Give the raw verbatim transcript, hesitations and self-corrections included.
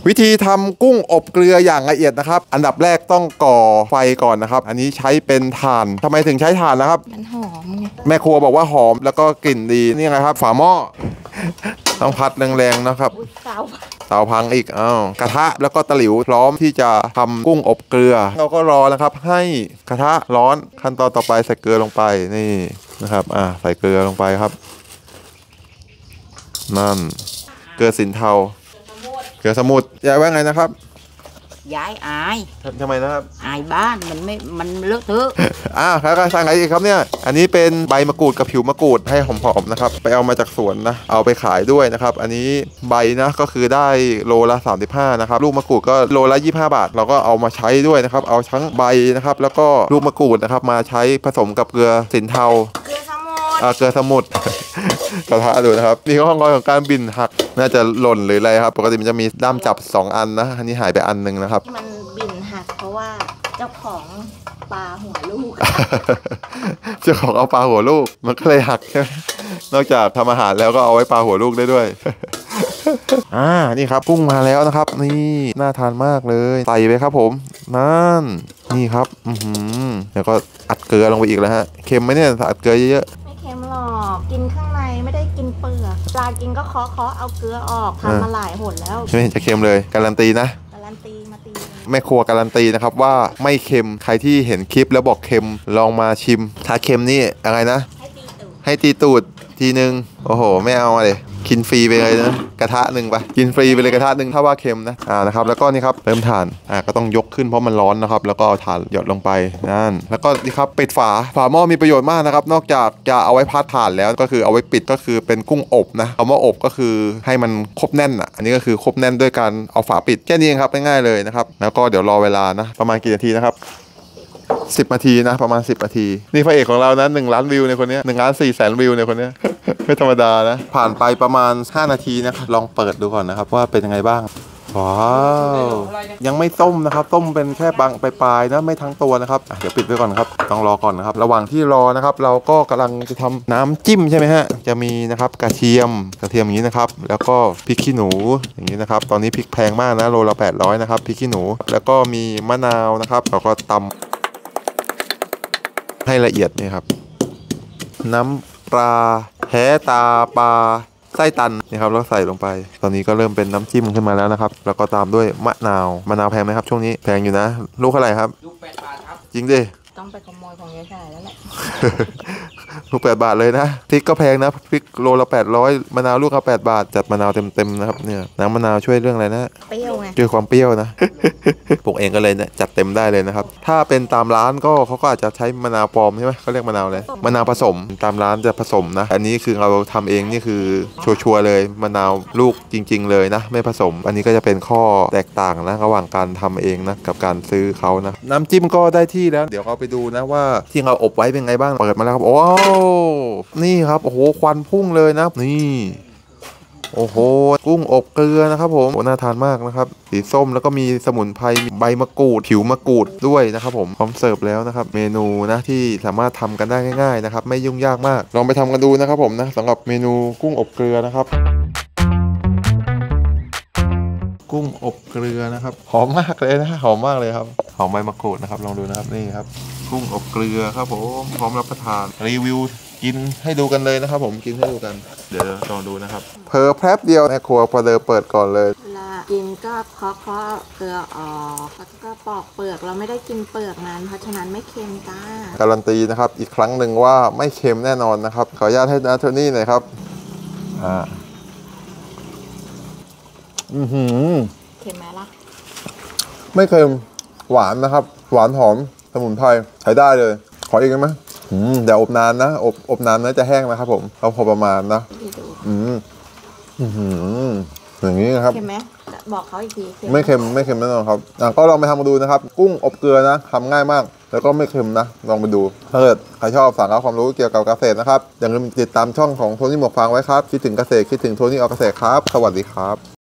วิธีทำกุ้งอบเกลืออย่างละเอียดนะครับอันดับแรกต้องก่อไฟก่อนนะครับอันนี้ใช้เป็นถ่านทำไมถึงใช้ถ่านนะครับมันหอมไงแม่ครัวบอกว่าหอมแล้วก็กลิ่นดีนี่ไงครับฝาหม้อต้องพัดแรงๆนะครับเตาพังอีกอ้าวกระทะแล้วก็ตะหลิวพร้อมที่จะทำกุ้งอบเกลือเราก็รอนะครับให้กระทะร้อนขั้นตอนต่อไปใส่เกลือลงไปนี่นะครับอ่าใส่เกลือลงไปครับนั่นเกลือสินเทาเกลือสมุทรยายว่าไงนะครับย้ายอายทำไมนะครับอายบ้านมันไม่มันเลอะเทอะอ้าวแล้วก็สั่งอะไรอีกครับเนี่ยอันนี้เป็นใบมะกรูดกับผิวมะกรูดให้หอมๆนะครับไปเอามาจากสวนนะเอาไปขายด้วยนะครับอันนี้ใบนะก็คือได้โลละสามสิบห้านะครับลูกมะกรูดก็โลละยี่สิบห้าบาทเราก็เอามาใช้ด้วยนะครับเอาทั้งใบนะครับแล้วก็ลูกมะกรูดนะครับมาใช้ผสมกับเกลือสินเทาเกลือสมุทรอ่าเกลือสมุทรกระทะดูนะครับนี่ก็ห้องรอยของการบินหักน่าจะหล่นหรืออะไรครับปกติมันจะมีด้ามจับสองอันนะอันนี้หายไปอันนึงนะครับมันบินหักเพราะว่าเจ้าของปลาหัวลูกเจ้าของเอาปลาหัวลูกมันก็เลยหักใช่ไหมนอกจากทำอาหารแล้วก็เอาไว้ปลาหัวลูกได้ด้วยอ่านี่ครับกุ้งมาแล้วนะครับนี่น่าทานมากเลยใส่ไปครับผมนั่นนี่ครับอือหือเดี๋ยวก็อัดเกลือลงไปอีกแล้วฮะเค็มไหมเนี่ยอัดเกลือเยอะๆไม่เค็มหรอกกินข้างในไม่ได้กินเปลือกปลากินก็เคาะเคาะเอาเกลือออกทำมาหลายหนแล้วไม่เห็นจะเค็มเลยการันตีนะการันตีมาตีแม่ครัวการันตีนะครับว่าไม่เค็มใครที่เห็นคลิปแล้วบอกเค็มลองมาชิมถ้าเค็มนี่อะไรนะให้ตีตูดให้ตีตูดทีนึงโอ้โหไม่เอาเลยกินฟรีไปเลยนะกระทะหนึ่งไปกินฟรีไปเลยกระทะหนึ่งถ้าว่าเค็มนะอ่านะครับแล้วก็นี่ครับเริ่มถ่านอ่าก็ต้องยกขึ้นเพราะมันร้อนนะครับแล้วก็เอาถ่านหยดลงไปนั่นแล้วก็นี่ครับปิดฝาฝาหม้อมีประโยชน์มากนะครับนอกจากจะเอาไว้พัดถ่านแล้วก็คือเอาไว้ปิดก็คือเป็นกุ้งอบนะคำว่าอบก็คือให้มันครบแน่นอ่ะอันนี้ก็คือครบแน่นด้วยการเอาฝาปิดแค่นี้เองครับง่ายๆเลยนะครับแล้วก็เดี๋ยวรอเวลานะประมาณกี่นาทีนะครับสิบนาทีนะประมาณสิบนาทีนี่พระเอกของเรานะหนึ่งล้านวิวในคนนี้หนึ่งล้านสี่แสนวิวในคนนี้ ไม่ธรรมดานะผ่านไปประมาณห้านาทีนะครับลองเปิดดูก่อนนะครับว่าเป็นยังไงบ้างว้าวยังไม่ต้มนะครับต้มเป็นแค่บางปลายๆนะไม่ทั้งตัวนะครับเดี๋ยวปิดไว้ก่อนครับต้องรอก่อนนะครับระหว่างที่รอนะครับเราก็กำลังจะทำน้ำจิ้มใช่ไหมฮะจะมีนะครับกระเทียมกระเทียมอย่างนี้นะครับแล้วก็พริกขี้หนูอย่างนี้นะครับตอนนี้พริกแพงมากนะโลละแปดร้อยนะครับพริกขี้หนูแล้วก็มีมะนาวนะครับเราก็ตำให้ละเอียดนี่ครับน้ำปลาแท้ตาปลาไส้ตันนี่ครับแล้วใส่ลงไปตอนนี้ก็เริ่มเป็นน้ำจิ้มขึ้นมาแล้วนะครับแล้วก็ตามด้วยมะนาวมะนาวแพงไหมครับช่วงนี้แพงอยู่นะลูกเท่าไหร่ครับลูกแปดบาทครับจริงดิต้องไปขโมยของยายชายแล้วแหละลูกแปดบาทเลยนะพริกก็แพงนะพริกโลละแปดร้อยมะนาวลูกละแปดบาทจัดมะนาวเต็มๆนะครับเนี่ยน้ำมะนาวช่วยเรื่องอะไรนะเปรี้ยวไงช่วยความเปรี้ยวนะปลูกเองก็เลยเนี่ยจัดเต็มได้เลยนะครับถ้าเป็นตามร้านก็เขาก็อาจจะใช้มะนาวปลอมใช่ไหมเขาเรียกมะนาวอะไรมะนาวผสมตามร้านจะผสมนะอันนี้คือเราทำเองนี่คือชัวร์ๆเลยมะนาวลูกจริงๆเลยนะไม่ผสมอันนี้ก็จะเป็นข้อแตกต่างนะระหว่างการทำเองนะกับการซื้อเขานะน้ำจิ้มก็ได้ที่แล้วเดี๋ยวเราไปดูนะว่าที่เราอบไว้เป็นไงบ้างเปิดมาแล้วครับโอ้นี่ครับโอ้โหควันพุ่งเลยนะนี่โอ้โหกุ้งอบเกลือนะครับผมน่าทานมากนะครับสีส้มแล้วก็มีสมุนไพรใบมะกรูดผิวมะกรูดด้วยนะครับผมพร้อมเสิร์ฟแล้วนะครับเมนูนะที่สามารถทำกันได้ง่ายๆนะครับไม่ยุ่งยากมากลองไปทำกันดูนะครับผมนะสำหรับเมนูกุ้งอบเกลือนะครับกุ้งอบเกลือนะครับหอมมากเลยนะหอมมากเลยครับหอมใบมะกรูดนะครับลองดูนะครับนี่ครับกุ้งอบเกลือครับผมพร้อมรับประทานรีวิวกินให้ดูกันเลยนะครับผมกินให้ดูกันเดี๋ยวลองดูนะครับเพอแป๊บเดียวในครัวพอเดินเปิดก่อนเลยเวลากินก็เคาะเคาะเกลือออกแล้วก็ปอกเปลือกเราไม่ได้กินเปลือกนั้นเพราะฉะนั้นไม่เค็มจ้าการันตีนะครับอีกครั้งหนึ่งว่าไม่เค็มแน่นอนนะครับขออนุญาตให้นะโทนี่หน่อยครับอ่าอือหือเค็มไหมล่ะไม่เค็มหวานนะครับหวานหอมสมุนไพรใช้ได้เลยขออีกได้ไหมอืมเดี๋ยวอบนานนะอบอบนานนะจะแห้งนะครับผมเอาพอประมาณนะอืมอืมอย่างนี้นะครับเค็มไหมบอกเขาอีกทีไม่เค็มไม่เค็มแน่นอนครับอ่ะก็ลองไปทำมาดูนะครับกุ้งอบเกลือนะทำง่ายมากแล้วก็ไม่เค็มนะลองไปดูถ้าเกิดใครชอบสาระความรู้เกี่ยวกับเกษตรนะครับอย่าลืมติดตามช่องของโทนี่หมวกฟางไว้ครับคิดถึงเกษตรคิดถึงโทนี่เอาเกษตรครับสวัสดีครับ